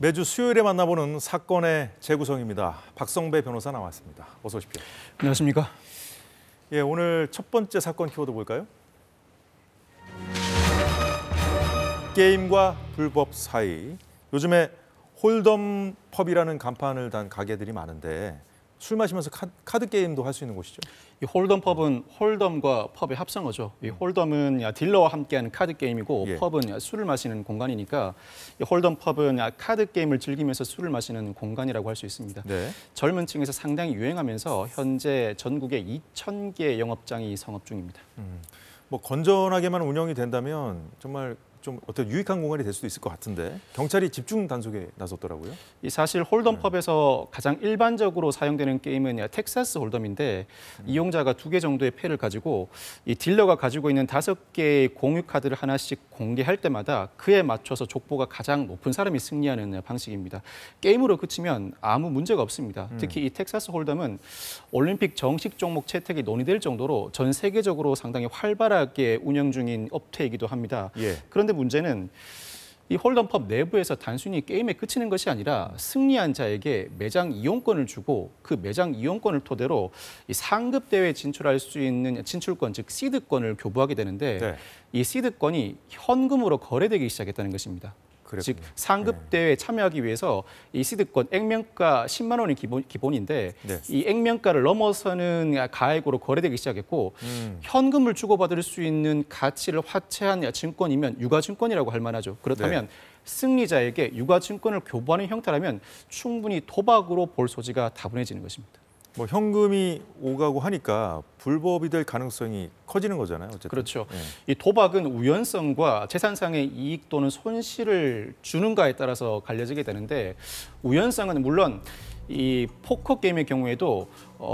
매주 수요일에 만나보는 사건의 재구성입니다. 박성배 변호사 나왔습니다. 어서 오십시오. 안녕하십니까? 예, 오늘 첫 번째 사건 키워드 볼까요? 게임과 불법 사이. 요즘에 홀덤 펍이라는 간판을 단 가게들이 많은데 술 마시면서 카드 게임도 할 수 있는 곳이죠. 이 홀덤 펍은 홀덤과 펍의 합성어죠. 이 홀덤은 딜러와 함께하는 카드 게임이고 예. 펍은 술을 마시는 공간이니까 이 홀덤 펍은 카드 게임을 즐기면서 술을 마시는 공간이라고 할 수 있습니다. 네. 젊은 층에서 상당히 유행하면서 현재 전국에 2,000개 영업장이 성업 중입니다. 뭐 건전하게만 운영이 된다면 정말 좀 어떤 유익한 공간이 될 수도 있을 것 같은데 경찰이 집중 단속에 나섰더라고요. 이 사실 홀덤 펍에서 가장 일반적으로 사용되는 게임은 텍사스 홀덤인데 이용자가 2개 정도의 패를 가지고 이 딜러가 가지고 있는 5개의 공유 카드를 하나씩 공개할 때마다 그에 맞춰서 족보가 가장 높은 사람이 승리하는 방식입니다. 게임으로 그치면 아무 문제가 없습니다. 특히 이 텍사스 홀덤은 올림픽 정식 종목 채택이 논의될 정도로 전 세계적으로 상당히 활발하게 운영 중인 업체이기도 합니다. 예. 그런데 문제는 이 홀덤 펍 내부에서 단순히 게임에 그치는 것이 아니라 승리한 자에게 매장 이용권을 주고 그 매장 이용권을 토대로 이 상급 대회에 진출할 수 있는 진출권, 즉 시드권을 교부하게 되는데 네. 이 시드권이 현금으로 거래되기 시작했다는 것입니다. 그랬군요. 즉 상급 대회에 참여하기 위해서 이 시드권 액면가 10만 원이 기본인데 네. 이 액면가를 넘어서는 가액으로 거래되기 시작했고 현금을 주고받을 수 있는 가치를 화채한 증권이면 유가증권이라고 할 만하죠. 그렇다면 승리자에게 유가증권을 교부하는 형태라면 충분히 도박으로 볼 소지가 다분해지는 것입니다. 뭐 현금이 오가고 하니까 불법이 될 가능성이 커지는 거잖아요. 어쨌든. 그렇죠. 예. 이 도박은 우연성과 재산상의 이익 또는 손실을 주는가에 따라서 갈려지게 되는데 우연성은 물론 이 포커 게임의 경우에도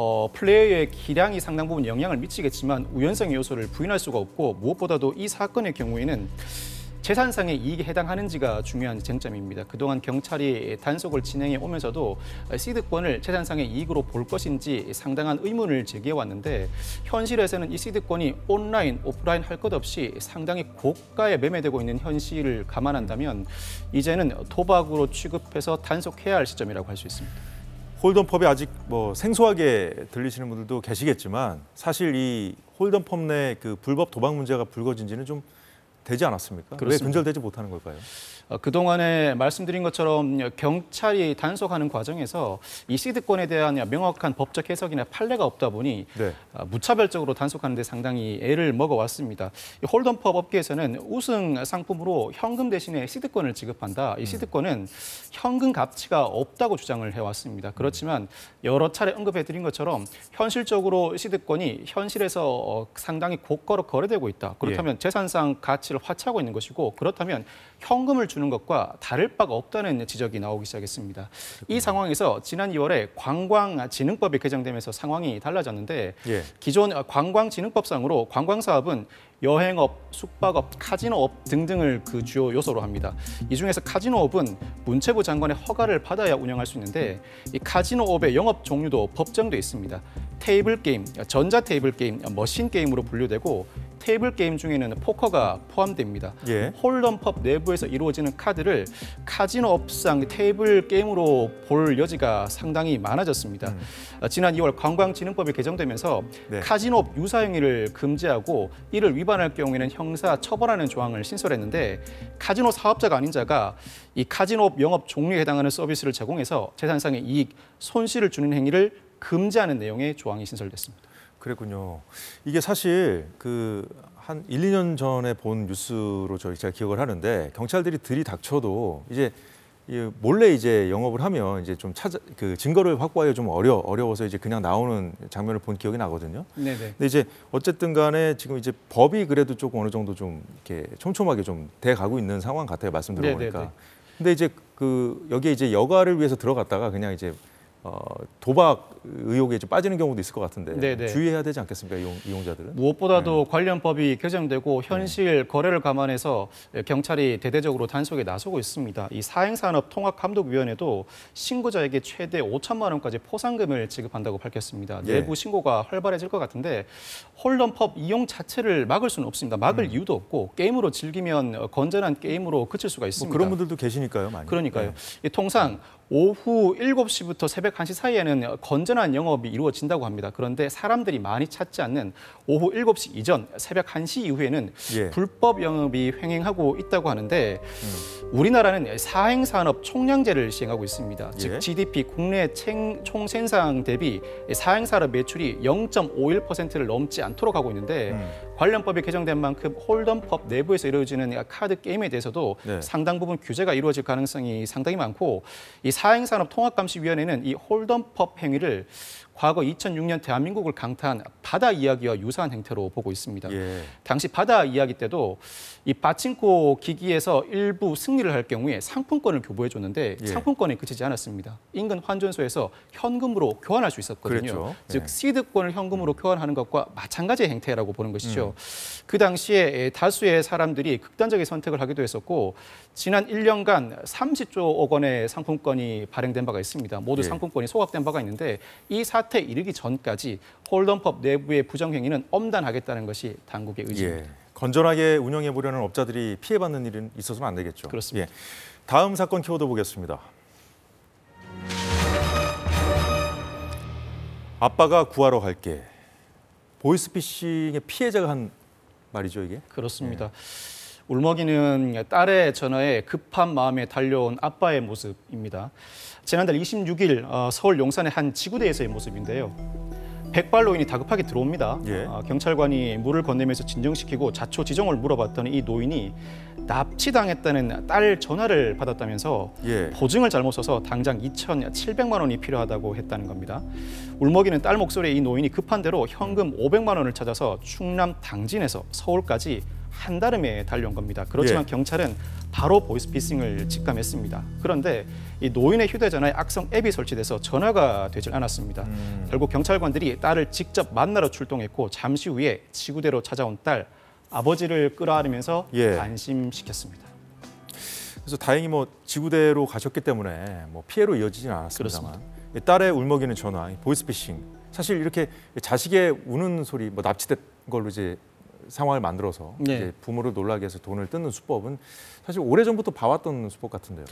플레이어의 기량이 상당 부분 영향을 미치겠지만 우연성의 요소를 부인할 수가 없고 무엇보다도 이 사건의 경우에는 재산상의 이익에 해당하는지가 중요한 쟁점입니다. 그동안 경찰이 단속을 진행해 오면서도 시드권을 재산상의 이익으로 볼 것인지 상당한 의문을 제기해 왔는데 현실에서는 이 시드권이 온라인, 오프라인 할 것 없이 상당히 고가에 매매되고 있는 현실을 감안한다면 이제는 도박으로 취급해서 단속해야 할 시점이라고 할 수 있습니다. 홀덤 펍이 아직 뭐 생소하게 들리시는 분들도 계시겠지만 사실 이 홀덤 펍 내 그 불법 도박 문제가 불거진 지는 좀 되지 않았습니까? 그렇습니다. 왜 근절되지 못하는 걸까요? 그동안에 말씀드린 것처럼 경찰이 단속하는 과정에서 이 시드권에 대한 명확한 법적 해석이나 판례가 없다 보니 네. 무차별적으로 단속하는 데 상당히 애를 먹어왔습니다. 이 홀덤 펍 업계에서는 우승 상품으로 현금 대신에 시드권을 지급한다. 이 시드권은 현금 가치가 없다고 주장을 해왔습니다. 그렇지만 여러 차례 언급해드린 것처럼 현실적으로 시드권이 현실에서 상당히 고가로 거래되고 있다. 그렇다면 재산상 가치를 화채하고 있는 것이고 그렇다면 현금을 주는 것과 다를 바가 없다는 지적이 나오기 시작했습니다. 이 상황에서 지난 2월에 관광진흥법이 개정되면서 상황이 달라졌는데 예. 기존 관광진흥법상으로 관광사업은 여행업, 숙박업, 카지노업 등등을 그 주요 요소로 합니다. 이 중에서 카지노업은 문체부 장관의 허가를 받아야 운영할 수 있는데 이 카지노업의 영업 종류도 법정돼 있습니다. 테이블 게임, 전자 테이블 게임, 머신 게임으로 분류되고 테이블 게임 중에는 포커가 포함됩니다. 예. 홀덤 펍 내부에서 이루어지는 카드를 카지노업상 테이블 게임으로 볼 여지가 상당히 많아졌습니다. 지난 2월 관광진흥법이 개정되면서 네. 카지노업 유사 행위를 금지하고 이를 위반할 경우에는 형사 처벌하는 조항을 신설했는데 카지노 사업자가 아닌 자가 이 카지노업 영업 종류에 해당하는 서비스를 제공해서 재산상의 이익, 손실을 주는 행위를 금지하는 내용의 조항이 신설됐습니다. 그랬군요. 이게 사실 그 한 1, 2년 전에 본 뉴스로 제가 기억을 하는데 경찰들이 들이닥쳐도 이제 몰래 이제 영업을 하면 이제 좀 그 증거를 확보하기가 좀 어려워서 이제 그냥 나오는 장면을 본 기억이 나거든요. 네네. 근데 이제 어쨌든 간에 지금 이제 법이 그래도 조금 어느 정도 좀 이렇게 촘촘하게 좀 돼 가고 있는 상황 같아요. 말씀 들어보니까. 네네네. 근데 이제 그 여기에 이제 여가를 위해서 들어갔다가 그냥 이제 도박 의혹에 좀 빠지는 경우도 있을 것 같은데 네네. 주의해야 되지 않겠습니까, 이용자들은? 무엇보다도 관련법이 개정되고 현실 거래를 감안해서 경찰이 대대적으로 단속에 나서고 있습니다. 이 사행산업통합감독위원회도 신고자에게 최대 5천만 원까지 포상금을 지급한다고 밝혔습니다. 예. 내부 신고가 활발해질 것 같은데 홀덤펍 이용 자체를 막을 수는 없습니다. 막을 이유도 없고 게임으로 즐기면 건전한 게임으로 그칠 수가 있습니다. 뭐 그런 분들도 계시니까요, 많이. 그러니까요. 이 통상 오후 7시부터 새벽 1시 사이에는 건전한 영업이 이루어진다고 합니다. 그런데 사람들이 많이 찾지 않는 오후 7시 이전, 새벽 1시 이후에는 예. 불법 영업이 횡행하고 있다고 하는데 우리나라는 사행산업 총량제를 시행하고 있습니다. 예. 즉 GDP 국내 총생산 대비 사행산업 매출이 0.51%를 넘지 않도록 하고 있는데 관련법이 개정된 만큼 홀덤펍 내부에서 이루어지는 카드 게임에 대해서도 네. 상당 부분 규제가 이루어질 가능성이 상당히 많고 이 사행산업통합감시위원회는 이 홀덤펍 행위를 과거 2006년 대한민국을 강타한 바다 이야기와 유사한 행태로 보고 있습니다. 예. 당시 바다 이야기 때도 이 파친코 기기에서 일부 승리를 할 경우에 상품권을 교부해 줬는데 예. 상품권에 그치지 않았습니다. 인근 환전소에서 현금으로 교환할 수 있었거든요. 그랬죠. 즉 예. 시드권을 현금으로 교환하는 것과 마찬가지의 행태라고 보는 것이죠. 그 당시에 다수의 사람들이 극단적인 선택을 하기도 했었고 지난 1년간 30조 원의 상품권이 발행된 바가 있습니다. 모두 예. 상품권이 소각된 바가 있는데 이 사태에 이르기 전까지 홀덤펍 내부의 부정행위는 엄단하겠다는 것이 당국의 의지입니다. 예. 건전하게 운영해 보려는 업자들이 피해받는 일은 있어서는 안 되겠죠. 그렇습니다. 예. 다음 사건 키워드 보겠습니다. 아빠가 구하러 갈게. 보이스피싱의 피해자가 한 말이죠, 이게? 그렇습니다. 울먹이는 딸의 전화에 급한 마음에 달려온 아빠의 모습입니다. 지난달 26일 서울 용산의 한 지구대에서의 모습인데요. 백발노인이 다급하게 들어옵니다. 예. 경찰관이 물을 건네면서 진정시키고 자초지종을 물어봤더니 이 노인이 납치당했다는 딸 전화를 받았다면서 예. 보증을 잘못 써서 당장 2,700만 원이 필요하다고 했다는 겁니다. 울먹이는 딸 목소리에 이 노인이 급한 대로 현금 500만 원을 찾아서 충남 당진에서 서울까지 한달음에 달려온 겁니다. 그렇지만 예. 경찰은 바로 보이스피싱을 직감했습니다. 그런데 이 노인의 휴대전화에 악성 앱이 설치돼서 전화가 되질 않았습니다. 결국 경찰관들이 딸을 직접 만나러 출동했고 잠시 후에 지구대로 찾아온 딸, 아버지를 끌어안으면서 예. 안심시켰습니다. 그래서 다행히 뭐 지구대로 가셨기 때문에 뭐 피해로 이어지지는 않았습니다만 이 딸의 울먹이는 전화, 보이스피싱. 사실 이렇게 자식의 우는 소리, 뭐 납치된 걸로 이제 상황을 만들어서 네. 이제 부모를 놀라게 해서 돈을 뜯는 수법은 사실 오래전부터 봐왔던 수법 같은데요.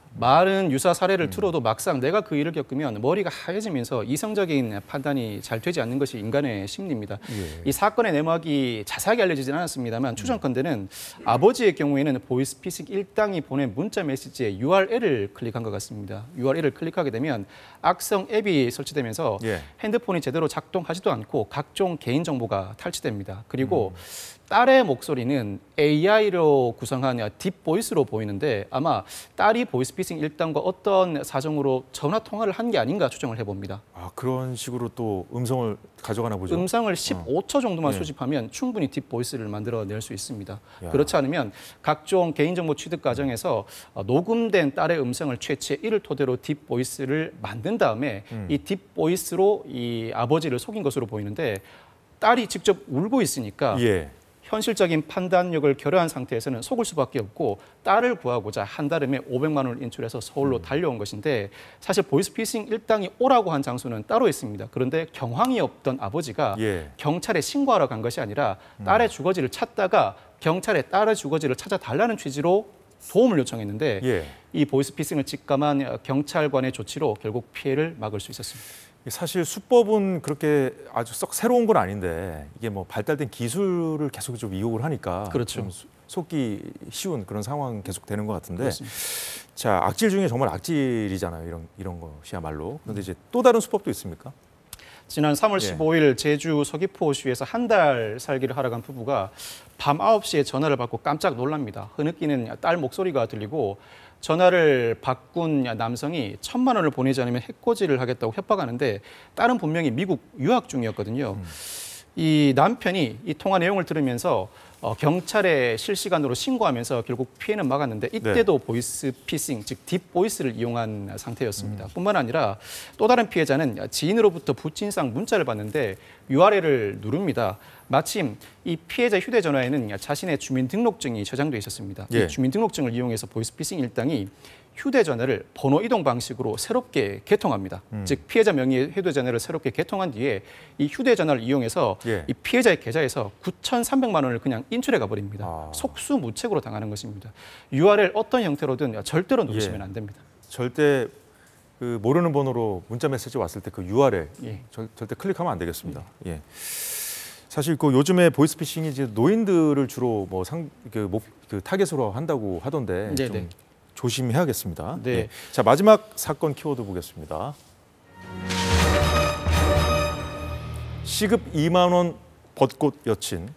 많은 유사 사례를 들어도 막상 내가 그 일을 겪으면 머리가 하얘지면서 이성적인 판단이 잘 되지 않는 것이 인간의 심리입니다. 예. 이 사건의 내막이 자세하게 알려지진 않았습니다만 추정컨대는 아버지의 경우에는 보이스피싱 일당이 보낸 문자 메시지에 URL을 클릭한 것 같습니다. URL을 클릭하게 되면 악성 앱이 설치되면서 예. 핸드폰이 제대로 작동하지도 않고 각종 개인정보가 탈취됩니다. 그리고 딸의 목소리는 AI로 구성한 딥보이스로 보이는데 아마 딸이 보이스피싱 일당과 어떤 사정으로 전화 통화를 한 게 아닌가 추정을 해봅니다. 아, 그런 식으로 또 음성을 가져가나 보죠. 음성을 15초 정도만 예. 수집하면 충분히 딥보이스를 만들어낼 수 있습니다. 야. 그렇지 않으면 각종 개인정보 취득 과정에서 녹음된 딸의 음성을 채취해 이를 토대로 딥보이스를 만든 다음에 이 딥보이스로 이 아버지를 속인 것으로 보이는데 딸이 직접 울고 있으니까 예. 현실적인 판단력을 결여한 상태에서는 속을 수밖에 없고 딸을 구하고자 한달음에 500만 원을 인출해서 서울로 달려온 것인데 사실 보이스피싱 일당이 오라고 한 장소는 따로 있습니다. 그런데 경황이 없던 아버지가 예. 경찰에 신고하러 간 것이 아니라 딸의 주거지를 찾다가 경찰에 딸의 주거지를 찾아달라는 취지로 도움을 요청했는데 예. 이 보이스피싱을 직감한 경찰관의 조치로 결국 피해를 막을 수 있었습니다. 사실 수법은 그렇게 아주 썩 새로운 건 아닌데 이게 뭐 발달된 기술을 계속 좀 이용을 하니까 그렇죠. 좀 속기 쉬운 그런 상황 계속 되는 것 같은데 그렇습니다. 자, 악질 중에 정말 악질이잖아요. 이런 것이야말로. 그런데 이제 또 다른 수법도 있습니까? 지난 3월 예. 15일 제주 서귀포시에서 한 달 살기를 하러 간 부부가 밤 9시에 전화를 받고 깜짝 놀랍니다. 흐느끼는 딸 목소리가 들리고 전화를 바꾼 남성이 1,000만 원을 보내지 않으면 해코지를 하겠다고 협박하는데 딸은 분명히 미국 유학 중이었거든요. 이 남편이 이 통화 내용을 들으면서 경찰에 실시간으로 신고하면서 결국 피해는 막았는데 이때도 보이스 피싱, 즉 딥보이스를 이용한 상태였습니다. 뿐만 아니라 또 다른 피해자는 지인으로부터 부친상 문자를 받는데 URL을 누릅니다. 마침 이 피해자 휴대전화에는 자신의 주민등록증이 저장돼 있었습니다. 예. 이 주민등록증을 이용해서 보이스피싱 일당이 휴대전화를 번호 이동 방식으로 새롭게 개통합니다. 즉 피해자 명의의 휴대전화를 새롭게 개통한 뒤에 이 휴대전화를 이용해서 예. 이 피해자의 계좌에서 9,300만 원을 그냥 인출해 가버립니다. 아. 속수무책으로 당하는 것입니다. URL 어떤 형태로든 절대로 누르시면 예. 안 됩니다. 절대 그 모르는 번호로 문자 메시지 왔을 때 그 URL 예. 절대 클릭하면 안 되겠습니다. 예. 사실 그 요즘에 보이스피싱이 이제 노인들을 주로 뭐 타겟으로 한다고 하던데 네네. 좀 조심해야겠습니다. 네. 예. 자, 마지막 사건 키워드 보겠습니다. 시급 2만 원 벚꽃 여친.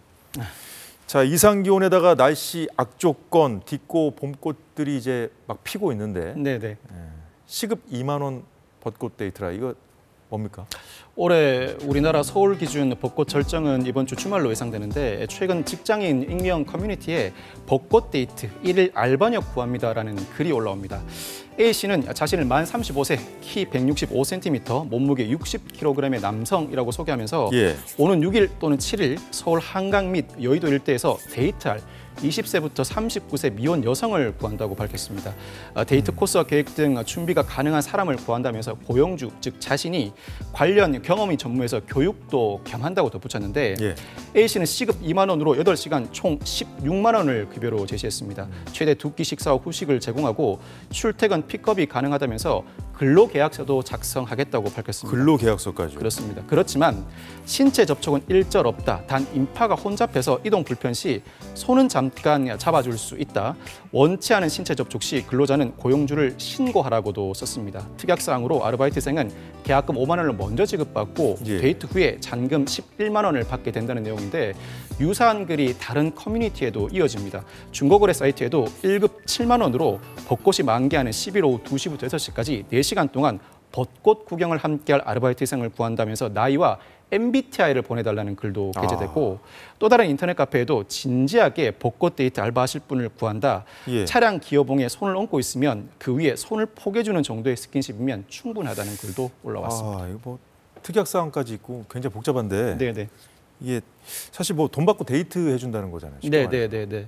자, 이상 기온에다가 날씨 악조건, 딛고 봄꽃들이 이제 막 피고 있는데 네네. 시급 2만 원 벚꽃 데이트라 이거 뭡니까? 올해 우리나라 서울 기준 벚꽃 절정은 이번 주 주말로 예상되는데 최근 직장인 익명 커뮤니티에 벚꽃 데이트 1일 알바녀 구합니다라는 글이 올라옵니다. A씨는 자신을 만 35세, 키 165cm, 몸무게 60kg의 남성이라고 소개하면서 예. 오는 6일 또는 7일 서울 한강 및 여의도 일대에서 데이트할 20세부터 39세 미혼 여성을 구한다고 밝혔습니다. 데이트 코스와 계획 등 준비가 가능한 사람을 구한다면서 고용주, 즉 자신이 관련 경험이 전무해서 교육도 겸한다고 덧붙였는데 예. A씨는 시급 2만 원으로 8시간 총 16만 원을 급여로 제시했습니다. 최대 2끼 식사와 후식을 제공하고 출퇴근 픽업이 가능하다면서 근로계약서도 작성하겠다고 밝혔습니다. 근로계약서까지. 그렇습니다. 그렇지만 신체 접촉은 일절 없다. 단 인파가 혼잡해서 이동 불편 시 손은 잠깐 잡아줄 수 있다. 원치 않은 신체 접촉 시 근로자는 고용주를 신고하라고도 썼습니다. 특약사항으로 아르바이트생은 계약금 5만 원을 먼저 지급받고 예. 데이트 후에 잔금 11만 원을 받게 된다는 내용인데 유사한 글이 다른 커뮤니티에도 이어집니다. 중고거래 사이트에도 1급 7만 원으로 벚꽃이 만개하는 11일 오후 2시부터 6시까지 4시간 동안 벚꽃 구경을 함께할 아르바이트생을 구한다면서 나이와 MBTI를 보내달라는 글도 게재됐고 또 다른 인터넷 카페에도 진지하게 벚꽃 데이트 알바하실 분을 구한다. 예. 차량 기어봉에 손을 얹고 있으면 그 위에 손을 포개주는 정도의 스킨십이면 충분하다는 글도 올라왔습니다. 이거 뭐 특약 사항까지 있고 굉장히 복잡한데 네네. 이게 사실 뭐 돈 받고 데이트 해준다는 거잖아요. 쉽게 말해서. 네네네네.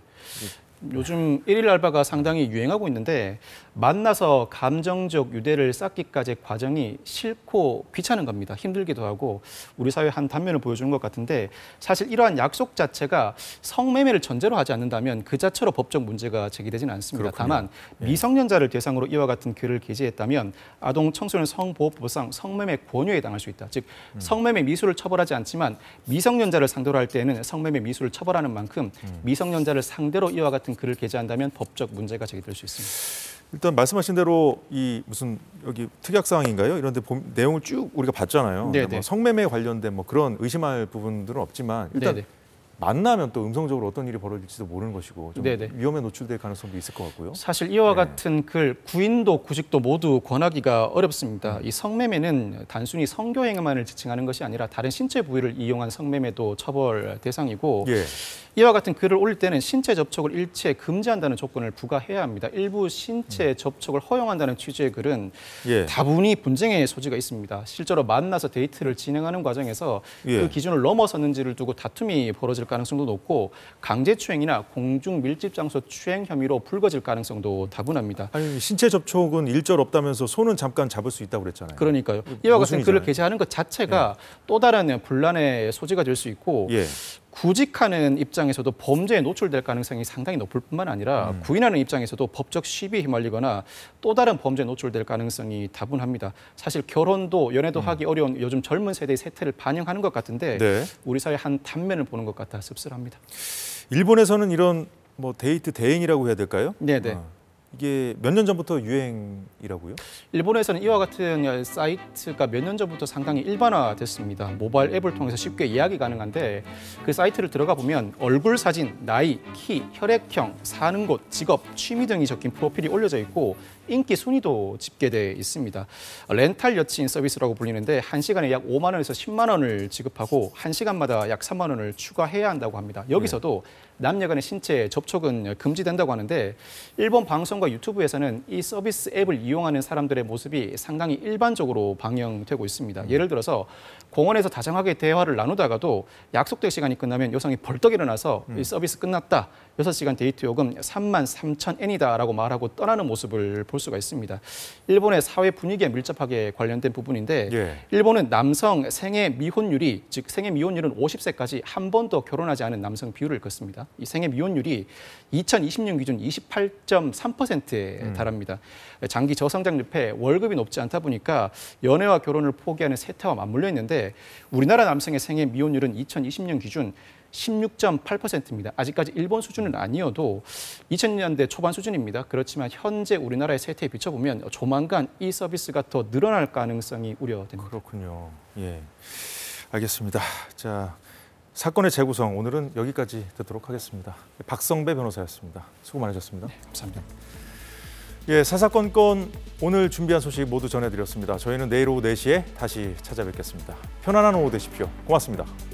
요즘 1일 알바가 상당히 유행하고 있는데 만나서 감정적 유대를 쌓기까지의 과정이 싫고 귀찮은 겁니다. 힘들기도 하고 우리 사회의 한 단면을 보여주는 것 같은데 사실 이러한 약속 자체가 성매매를 전제로 하지 않는다면 그 자체로 법적 문제가 제기되지는 않습니다. 그렇군요. 다만 미성년자를 대상으로 이와 같은 글을 게재했다면 아동 청소년 성보호법상 성매매 권유에 해당할 수 있다. 즉 성매매 미수를 처벌하지 않지만 미성년자를 상대로 할 때는 성매매 미수를 처벌하는 만큼 미성년자를 상대로 이와 같은 글을 게재한다면 법적 문제가 제기될 수 있습니다. 일단 말씀하신 대로 이 무슨 여기 특약 사항인가요? 이런데 내용을 쭉 우리가 봤잖아요. 네네. 뭐 성매매 관련된 뭐 그런 의심할 부분들은 없지만 일단 네네. 만나면 또 음성적으로 어떤 일이 벌어질지도 모르는 것이고 좀 네네. 위험에 노출될 가능성도 있을 것 같고요. 사실 이와 네. 같은 글 구인도 구직도 모두 권하기가 어렵습니다. 이 성매매는 단순히 성교행만을 지칭하는 것이 아니라 다른 신체 부위를 이용한 성매매도 처벌 대상이고 예. 이와 같은 글을 올릴 때는 신체 접촉을 일체 금지한다는 조건을 부과해야 합니다. 일부 신체 접촉을 허용한다는 취지의 글은 예. 다분히 분쟁의 소지가 있습니다. 실제로 만나서 데이트를 진행하는 과정에서 예. 그 기준을 넘어섰는지를 두고 다툼이 벌어질 가능성도 높고 강제추행이나 공중 밀집 장소 추행 혐의로 불거질 가능성도 다분합니다. 아니 신체 접촉은 일절 없다면서 손은 잠깐 잡을 수 있다고 그랬잖아요. 그러니까요. 이와 같은 모순이잖아요. 글을 게재하는 것 자체가 또 다른 분란의 소지가 될 수 있고 예. 구직하는 입장에서도 범죄에 노출될 가능성이 상당히 높을 뿐만 아니라 구인하는 입장에서도 법적 시비에 휘말리거나 또 다른 범죄에 노출될 가능성이 다분합니다. 사실 결혼도 연애도 하기 어려운 요즘 젊은 세대의 세태를 반영하는 것 같은데 네. 우리 사회 한 단면을 보는 것 같아 씁쓸합니다. 일본에서는 이런 뭐 데이트 대행이라고 해야 될까요? 네네. 이게 몇 년 전부터 유행이라고요? 일본에서는 이와 같은 사이트가 몇 년 전부터 상당히 일반화됐습니다. 모바일 앱을 통해서 쉽게 예약이 가능한데 그 사이트를 들어가 보면 얼굴 사진, 나이, 키, 혈액형, 사는 곳, 직업, 취미 등이 적힌 프로필이 올려져 있고 인기 순위도 집계돼 있습니다. 렌탈 여친 서비스라고 불리는데 1시간에 약 5만 원에서 10만 원을 지급하고 1시간마다 약 3만 원을 추가해야 한다고 합니다. 여기서도 남녀 간의 신체 접촉은 금지된다고 하는데 일본 방송과 유튜브에서는 이 서비스 앱을 이용하는 사람들의 모습이 상당히 일반적으로 방영되고 있습니다. 예를 들어서 공원에서 다정하게 대화를 나누다가도 약속된 시간이 끝나면 여성이 벌떡 일어나서 이 서비스 끝났다. 6시간 데이트 요금 33,000엔이다라고 말하고 떠나는 모습을 볼 수가 있습니다. 일본의 사회 분위기에 밀접하게 관련된 부분인데 일본은 남성 생애 미혼율이 즉 생애 미혼율은 50세까지 한 번도 결혼하지 않은 남성 비율을 걷습니다. 이 생애 미혼율이 2020년 기준 28.3%에 달합니다. 장기 저성장 늪에 월급이 높지 않다 보니까 연애와 결혼을 포기하는 세태와 맞물려 있는데 우리나라 남성의 생애 미혼율은 2020년 기준 16.8%입니다. 아직까지 일본 수준은 아니어도 2000년대 초반 수준입니다. 그렇지만 현재 우리나라의 세태에 비춰보면 조만간 이 서비스가 더 늘어날 가능성이 우려됩니다. 그렇군요. 예, 알겠습니다. 자, 사건의 재구성 오늘은 여기까지 듣도록 하겠습니다. 박성배 변호사였습니다. 수고 많으셨습니다. 네, 감사합니다. 예, 사사건건 오늘 준비한 소식 모두 전해드렸습니다. 저희는 내일 오후 4시에 다시 찾아뵙겠습니다. 편안한 오후 되십시오. 고맙습니다.